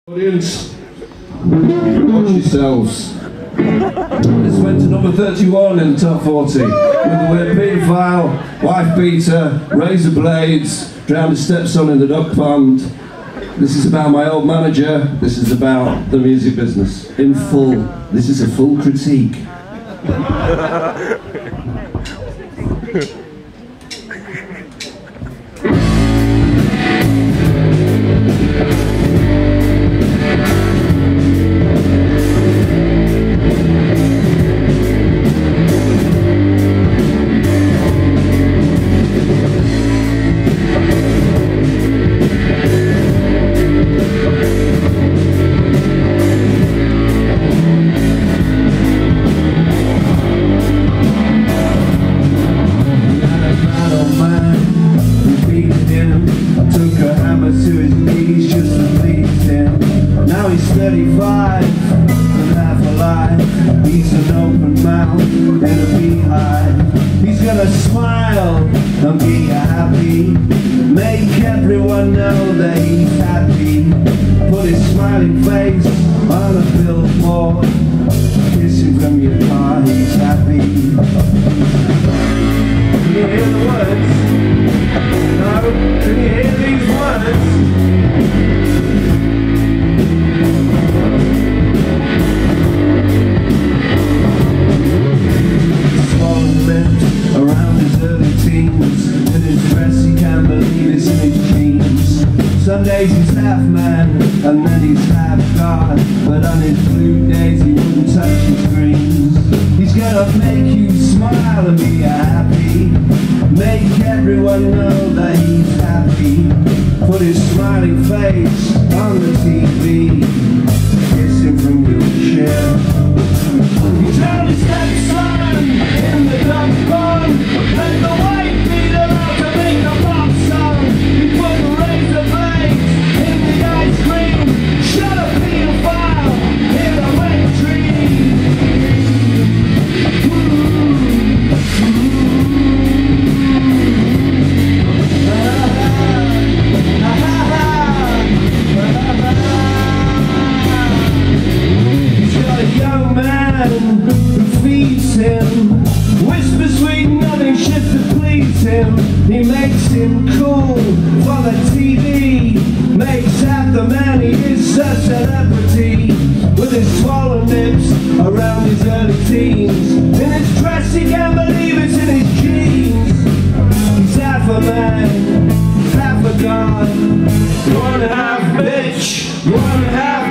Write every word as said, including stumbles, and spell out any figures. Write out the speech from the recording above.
Audience, watch yourselves. This went to number thirty-one in the top forty with the word paedophile, wife beater, razor blades, drowned his stepson in the duck pond. This is about my old manager. This is about the music business in full. This is a full critique. thirty-five and half alive. He's an open mouth and a beehive. He's gonna smile and be happy, make everyone know that he's happy. Put his smiling face on a billboard, kiss him from your car, he's happy. Can you hear the words? No? Can you hear these words? Around his early teens, in his dress he can't believe it's in his jeans. Some days he's half man, and then he's half God, but on his blue days he wouldn't touch his greens. He's gonna make you smile and be happy, make everyone know that he's happy. Put his smiling face on the T V, kiss him from your chair. He told his stepson in the duck pond, let the white beater out to make a pop song. He put the razor blades in the ice cream, shut a pedophile in a wet tree. Ooh, He's got a young man who feeds him, whispers sweet nothing shit to please him. He makes him cool for the T V, makes half the man he is a celebrity. With his swollen lips around his early teens, in his dress he can't believe it's in his jeans. He's half a man, half a god, one half bitch, one half